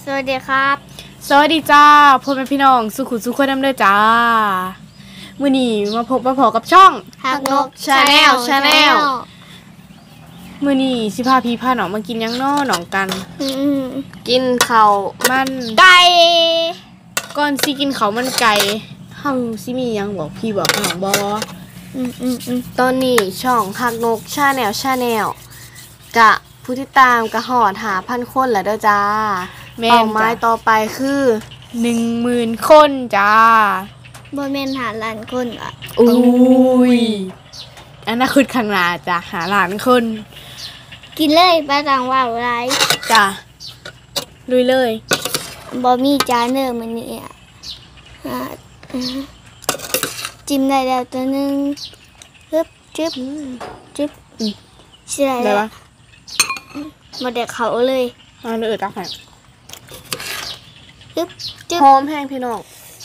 สวัสดีครับสวัสดีจ้าพ่อแม่พี่น้องสุขุสุขคนน้ำเด้อจ้ามื้อนี้มาพบกับช่องฮักนกชาแนลมื้อนี้สิพาพี่พาน้องมากินหยังน้อหนองกันกินข้าวมันไก่ก่อนสิกินข้าวมันไก่เฮาสิมีหยังบอกพี่บอกน้องบ่ตอนนี้ช่องฮักนกชาแนลกะผู้ติดตามกะหอด5,000 คนแล้วเด้อจ้าเป้าหมายต่อไปคือ 10,000 คนจ้าบ่แม่น5 ล้านคนอ่ะอุ้ยอันนั้นคือข้างหน้าจ้ะ5 ล้านคนกินเลยบ่ต้องว่าหลายจ้ะลุยเลยบ่มีจานเด้อมื้อนี้จิ้มได้แล้วตัวนึงจึ๊บใช่แล้วบ่ได้เข้าเลยเด้อตักให้หอมแห้งพี่น้อง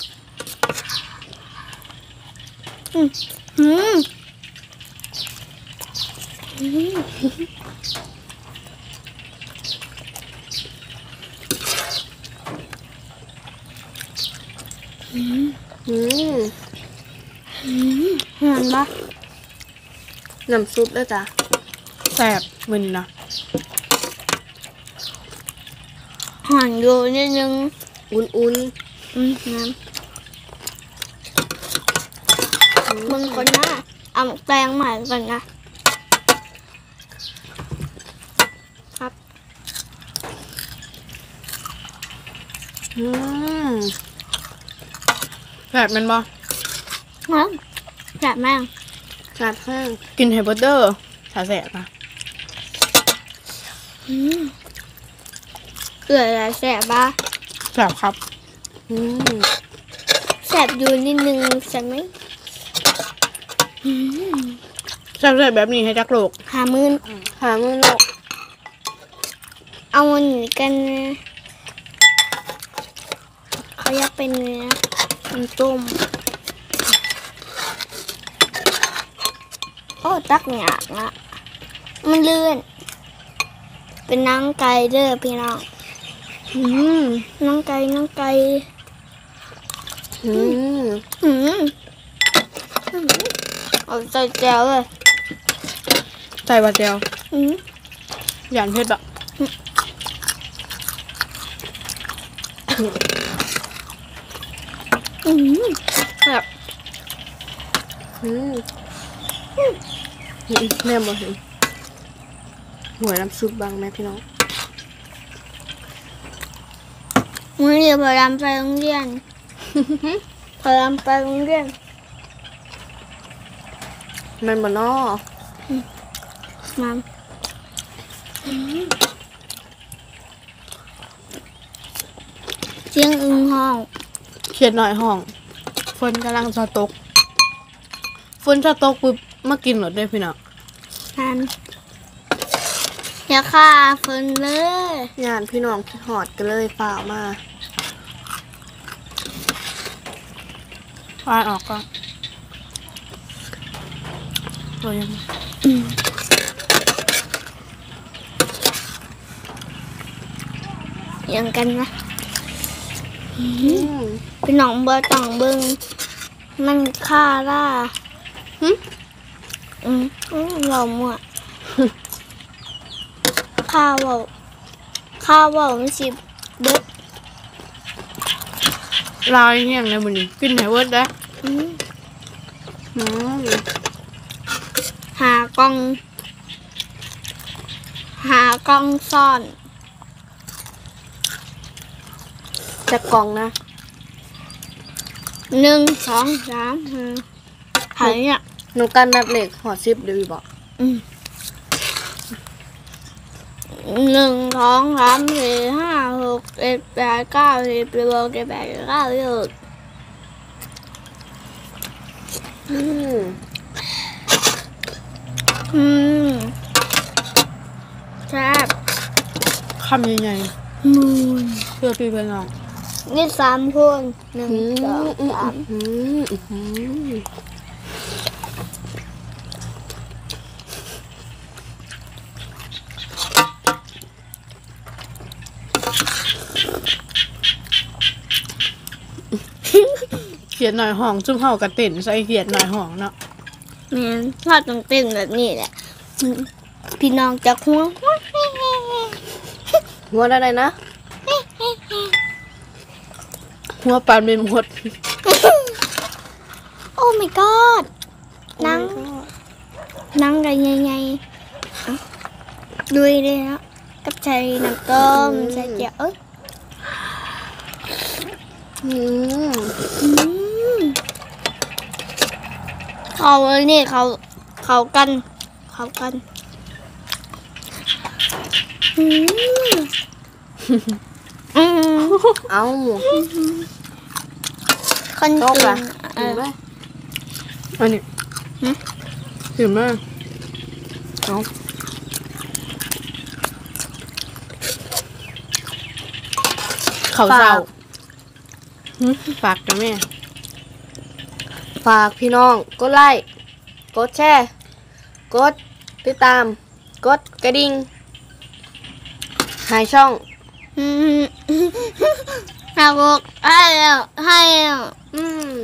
หอมปะน้ำซุปด้วยจ้ะแซ่บมื้อนี้นะหั่นอยู่นิดนึงอุ่นน้ำมึงคนนะเอาแปลงใหม่ก่อนนะครับแซ่บมันบ่แซ่บมากแซ่บมากกินไฮเบอร์เดอร์ถ้าแซ่บนะเกลืออะไรแซ่บบ้าแซ่บครับแซ่บอยู่นิดนึงใช่ไหมแซ่บแบบนี้ให้จักโลก 50,000โลกเอามันหนีกันเขาอยากเป็นเนื้อต้มโอ้ตักหยาบละมันเลื่อนเป็นน้ำไก่เด้อพี่น้องน้ำไก่เอาใส่แจวเลยใส่บะเจียวหยานเผ็ดอะแบบแม่บอกเห็นหัวน้ำซุปบางแม่พี่น้องมื้อนี้พอรำไปโรงเรียนมันบ่น้อมันเสียงอึ้งห้องเขียนหน่อยห้องฝนกำลังจะตกปุ๊บมากินหมดเลยพี่น้องอย่าฆ่าฝนเลยงานพี่น้องหอดกันเลยฝ่ามาฝ่าออกก็ตัวยังยังกันนะพี่น้องเบอร์ต่องเบิ้งมันฆ่าล่าเราหมดข้าวมันสิเบิดลายเงี้ยงในบุญนี่กินไหนเวิร์ดได้หากล้องซ่อนจะกล่องนะ 1 2 3หายเนี่ยหนูกันนับเหล็กหอซิปเดี๋ยวอีบอก 1 2 3 4 5 6 7 8 9 10 11 12 13 14แซ่บคำใหญ่ๆเพื่อพี่เพื่อนน้องนี่3 คน1 2 3 เขียดหน่อยห้องจุ่มเฮากระเต็นใส่เขียดหน่อยห้องเนาะแม่นพ่อต้องเต้นแบบนี้แหละพี่น้องจะหัวหัวอะไรนะหัวปานเป็นหมดโอ้ my god นั่งกันใหญ่ๆดูเลยนะกับใส่น้ำต้มใส่เจียวเอ้ยอืมเขาเนี่ยเขากันอืมอืมเอาคนโตกเก่ละงถึงไหมอันนี้ถึงมากเอาเขาเศร้าฝากกันแม่ฝากพี่น้องกดไลค์กดแชร์กดติดตามกดกระดิ่งหายช่องอืมหักอกให้แล้วอืม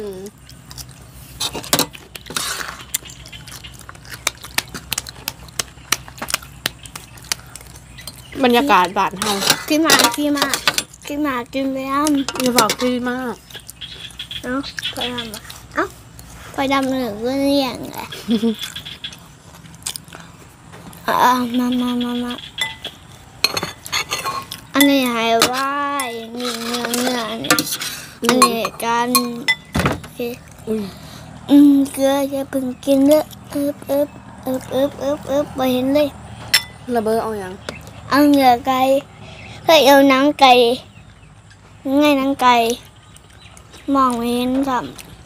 บรรยากาศบ้านเฮากินมากินไปแล้วอย่าบอกดีมากเอ้าพอยดำอ่ะเอ้าพอยดำเหลือก็เรียงไงมาอันนี้หายว่านี่เนื้อนี่อันนี้กันโอเคอุ้ยเกลือจะเพิ่งกินเลยไปเห็นเลยระเบิดเอาอย่างเอาเนื้อไก่เฮ้ยเอาหนังไก่ง่ายหนังไก่มองไม่เห็นครับ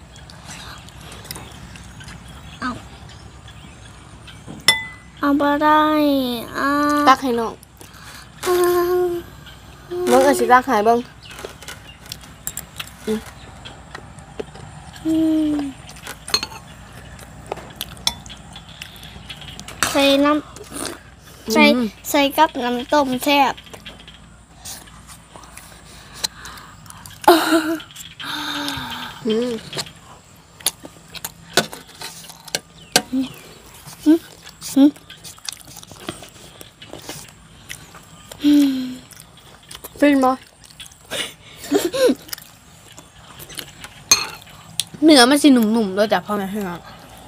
เอาไปได้ตักให้น้องเบิ่งเอาสิตักให้เบิ่งใส่น้ำใส่กับน้ำต้มแซ่บอืมฟินบ่เนื้อมันสิหนุ่มๆด้วยจ้ะพ่อแม่พี่น้อง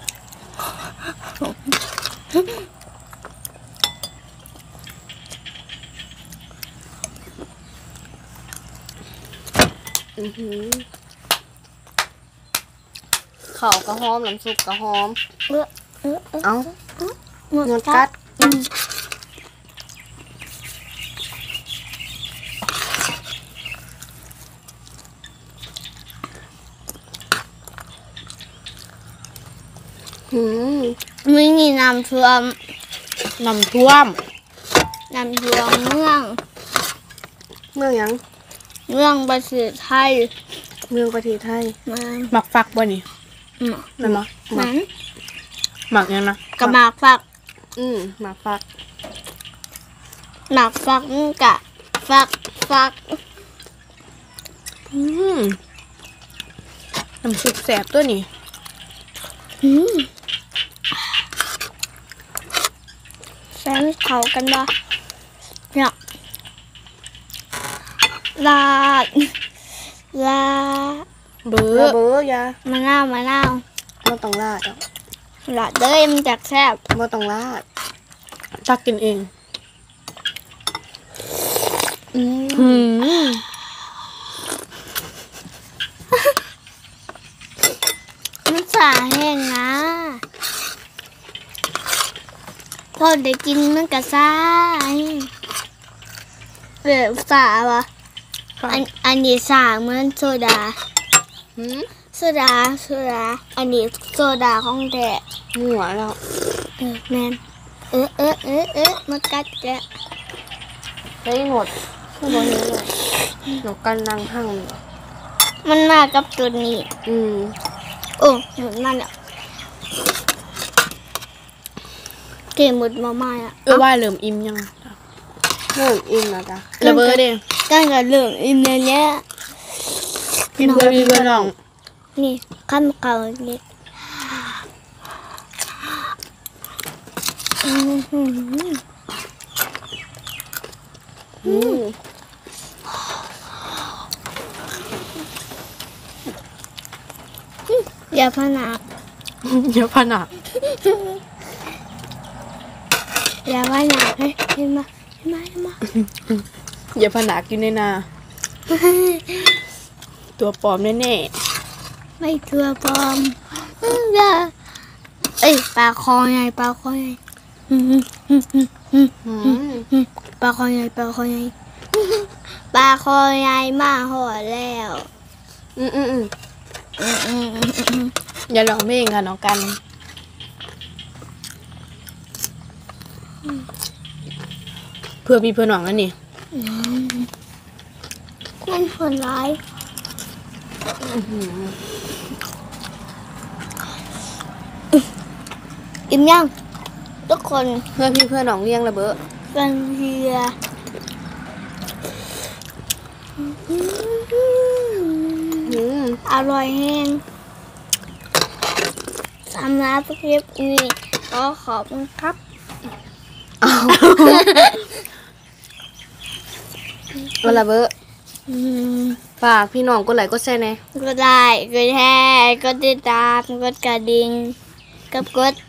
ข้าวก็หอมน้ำซุปก็หอมเออเอาหมดหมดกัดไม่มีน้ำท่วมน้ำท่วมเมืองเมืองหยังเมืองประเทศไทยเมืองประเทศไทยมาหมักฝักบ่นี่หนั่นเนาะมันหมักยังนะกระหมากฟักหมากฟักหมากฟักมันกะฟักน้ำซุปแสบตัวนี้แฟนเขากันบ่เนี่ยลาดเบื้อระเบิดยามะนาวบ่ต้องราดหรอกลาดเด้ยมันจากแซ่บบ่ต้องราดตักกินเองอืมหืมมันสาแห้งนะพอได้กินมันก็ซ่าเดือดสาวะอันนี้สาเหมือนโซดาหืมโซดา อันนี้โซดาของแท้หัวแล้วแมนมากัดแกะได้หมดคือบ่เห็นเลยนกกันนั่งหั่งมันมากับตัวนี้ โอ้หมดมันอ่ะเกมหมดมาอ่ะว่าเริ่มอิ่มยังเริ่มอิ่มแล้วจ้ะระเบิดเด้กกันก็เริ่มอิ่มเลยเนี่ยพี่เพื่อนพี่เพื่อนน้องนี่ข้ามเก่าเล็กอย่าพนักเยอะผนักอย่าพนักเห็นมาเห็นมาเห็นมาเยอะผนักอยู่ในนาตัวปลอมแน่ไม่ตัวปลอมอย่าเอ้ยปลาคอใหญ่ปลาคอใหญ่อืมปลาคอใหญ่ปลาคอใหญ่ปลาคอใหญ่มาหอดแล้วอืมอืมอืมๆอย่าร้องเพลงค่ะน้องกันเพื่อพี่เพื่อนน้องนั่นนี่มันผลร้ายอิ่มยังทุกคนเพื่อพี่เพื่อนน้องเลี้ยงระเบ้อกันเฮียอืมอร่อยแห้งสำหรับคลิปนี้ก็ขอบคุณครับวันละเบ้อฝากพี่น้องกดไลค์กดแชร์แหน่ก็ได้ก็แช่ก็ติดตามกดกระดิ่งกับกด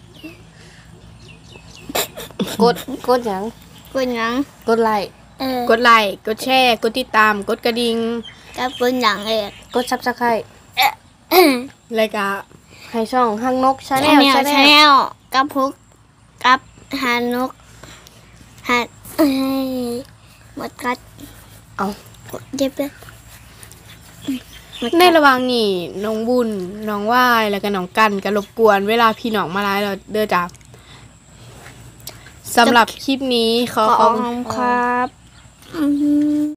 กดหยังกดหยังกดไลค์กดไลค์กดแชร์กดติดตามกดกระดิ่งกับกดหยังเอกกดซับสไครต์แล้วก็ให้ช่องฮังนกชาแนชาลแนลชาแนลกับพุกกับหานกหาหมดกัดเอาเย็บเลยหมดในกัดระหว่างนี้น้องบุญน้องว่ายแล้วก็น้องกันก็รบกวนเวลาพี่น้องมาไลฟ์เราเด้อจ้ะสำหรับคลิปนี้ขอขขออบบ คุณครับ